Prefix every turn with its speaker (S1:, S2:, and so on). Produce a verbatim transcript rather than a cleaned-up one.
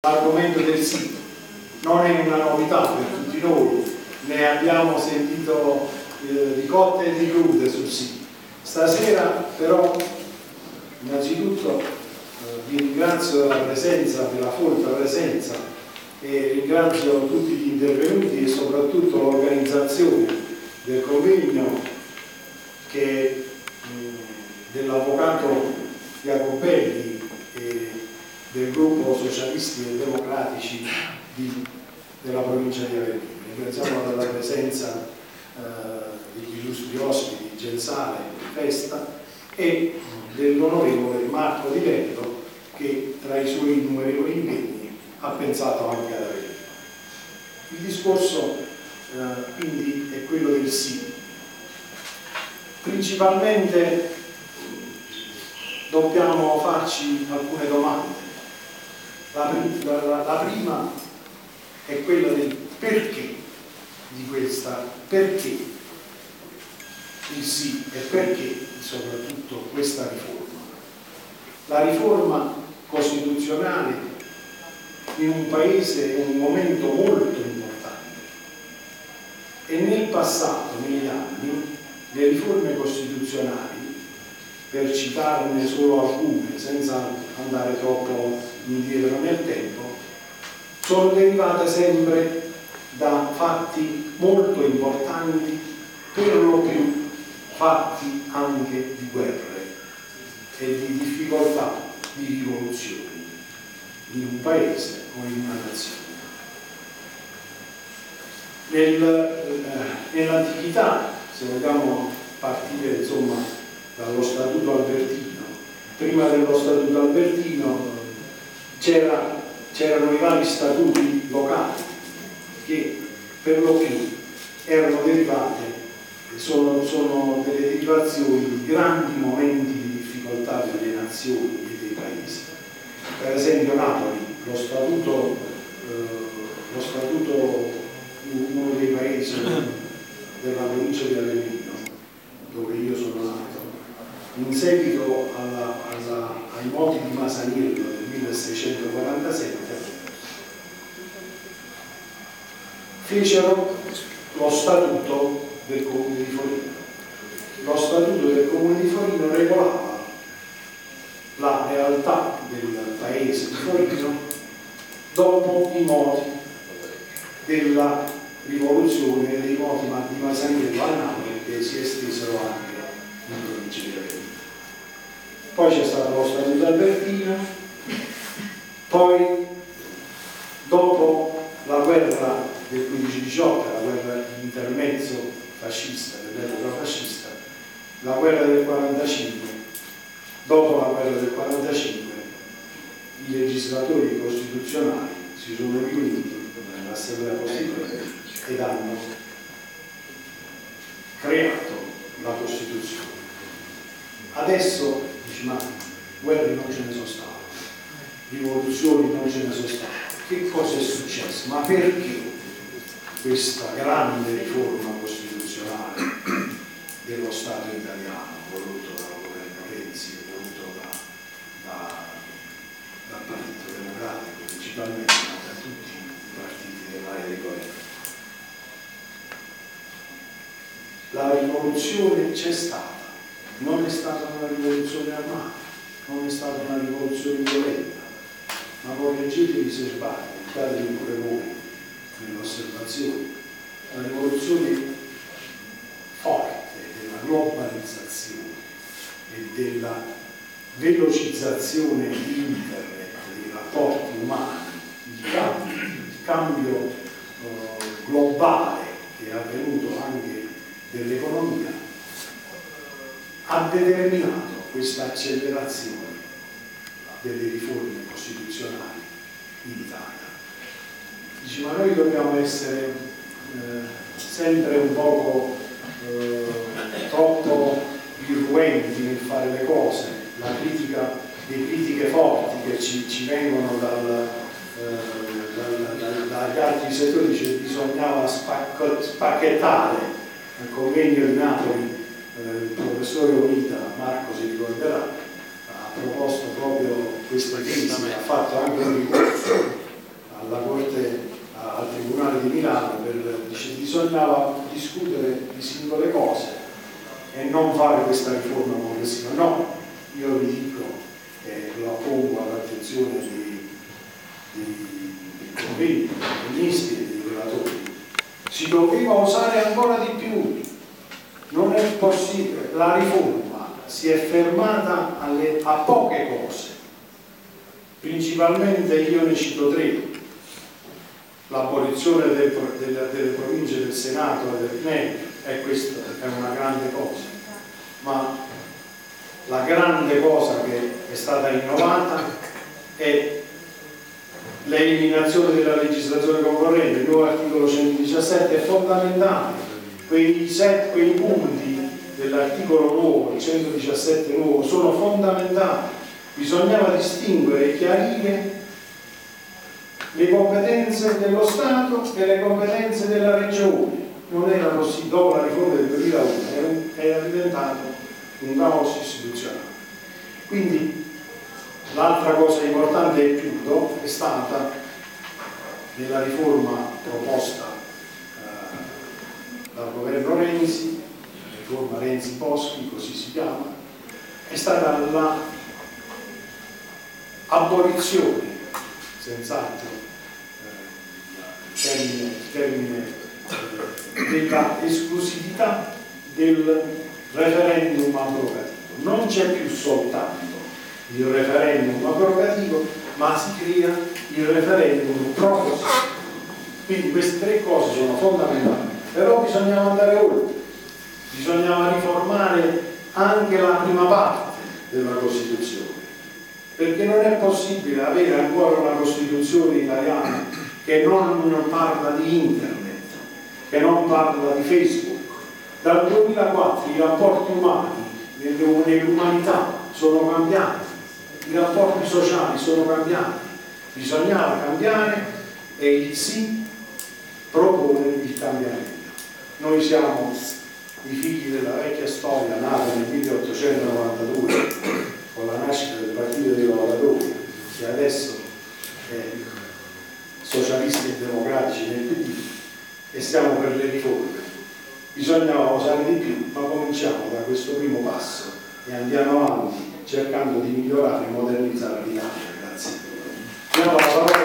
S1: L'argomento del sì non è una novità per tutti noi, ne abbiamo sentito eh, di cotte e di crude sul sì. Stasera però innanzitutto eh, vi ringrazio della presenza, della folta presenza, e ringrazio tutti gli intervenuti e soprattutto l'organizzazione del convegno che dell'avvocato Jacobelli e del gruppo socialisti e democratici di, della provincia di Avellino. Ringraziamo della presenza eh, degli illustri ospiti Gensale, Festa e dell'onorevole Marco Di Letto, che tra i suoi innumerevoli impegni ha pensato anche ad Avellino. Il discorso eh, quindi è quello del sì. Principalmente dobbiamo farci alcune domande. La, la, la, la prima è quella del perché di questa, perché il sì e perché soprattutto questa riforma. La riforma costituzionale in un paese è un momento molto importante e nel passato, negli anni, le riforme costituzionali, per citarne solo alcune senza andare troppo indietro nel tempo, sono derivate sempre da fatti molto importanti, per lo più fatti anche di guerre e di difficoltà di rivoluzioni in un paese o in una nazione. Nel, eh, nell'antichità, se vogliamo partire insomma dallo Statuto Albertino, prima dello Statuto Albertino c'era, c'erano i vari statuti locali che per lo più erano derivate, sono, sono delle derivazioni di grandi momenti di difficoltà delle nazioni e dei paesi. Per esempio Napoli, lo statuto, eh, lo statuto uno dei paesi della provincia di Avellino, dove io sono nato, in seguito alla, alla, ai moti di Masaniello del milleseicentoquarantasette, fecero lo statuto del Comune di Forino. Lo statuto del Comune di Forino regolava la realtà del paese di Forino dopo i moti della rivoluzione e dei moti di Masaniello a Napoli, che si estesero anche in provincia di Avellino. Poi c'è stato lo Statuto Albertino, poi dopo la guerra del quindici diciotto, la guerra di intermezzo fascista, dell'epoca fascista, la guerra del quarantacinque, dopo la guerra del quarantacinque i legislatori costituzionali si sono riuniti nell'Assemblea Costituente ed hanno creato la Costituzione. Adesso dici, ma guerre non ce ne sono state, rivoluzioni non ce ne sono state, che cosa è successo? Ma perché questa grande riforma costituzionale dello Stato italiano, voluto dal governo Renzi e voluto da, da, dal Partito Democratico principalmente, ma da tutti i partiti dell'area di governo? La rivoluzione c'è stata, non è stata una rivoluzione armata, non è stata una rivoluzione violenta, ma correggetevi se sbaglio, datevi pure voi nell'osservazione. La rivoluzione forte della globalizzazione e della velocizzazione di internet, dei rapporti umani, il cambio, il cambio uh, globale che è avvenuto anche dell'economia, ha determinato questa accelerazione delle riforme costituzionali in Italia. Dice, ma noi dobbiamo essere eh, sempre un poco eh, troppo irruenti nel fare le cose, la critica, le critiche forti che ci, ci vengono dal, eh, dal, dal, dagli altri settori, dice, bisognava spacchettare. Al convegno di Napoli eh, il professore Onita, Marco si ricorderà, ha proposto proprio questa tesi, ha fatto anche un ricorso dice bisognava discutere di singole cose e non fare questa riforma complessiva. No, io vi dico e la pongo all'attenzione dei, dei, dei colleghi, dei ministri e dei relatori, si doveva usare ancora di più. Non è possibile, la riforma si è fermata alle, a poche cose, principalmente io ne cito tre: l'abolizione del, del, delle province del Senato e del P N E D, e questa è una grande cosa, ma la grande cosa che è stata innovata è l'eliminazione della legislazione concorrente. Il nuovo articolo centodiciassette è fondamentale. Quei, set, quei punti dell'articolo nuovo, il centodiciassette nuovo, sono fondamentali. Bisognava distinguere e chiarire le competenze dello Stato e le competenze della Regione. Non era così. Dopo la riforma del duemilauno era, era diventato un caos istituzionale. Quindi l'altra cosa importante e chiudo è stata nella riforma proposta dal governo Renzi, la riforma Renzi-Boschi, così si chiama, è stata la abolizione, senz'altro, eh, termine, termine eh, della esclusività del referendum abrogativo. Non c'è più soltanto il referendum abrogativo, ma si crea il referendum propositivo. Quindi queste tre cose sono fondamentali. Però bisognava andare oltre, bisognava riformare anche la prima parte della Costituzione, perché non è possibile avere ancora una Costituzione italiana che non parla di internet, che non parla di Facebook. Dal duemilaquattro i rapporti umani nell'umanità sono cambiati, i rapporti sociali sono cambiati, bisognava cambiare e il sì propone il cambiamento. Noi siamo i figli della vecchia storia nata nel milleottocentonovantadue con la nascita del Partito dei Lavoratori, che adesso è socialisti e democratici nel P D, e siamo per le riforme. Bisognava usare di più, ma cominciamo da questo primo passo e andiamo avanti cercando di migliorare e modernizzare l'Italia. Grazie.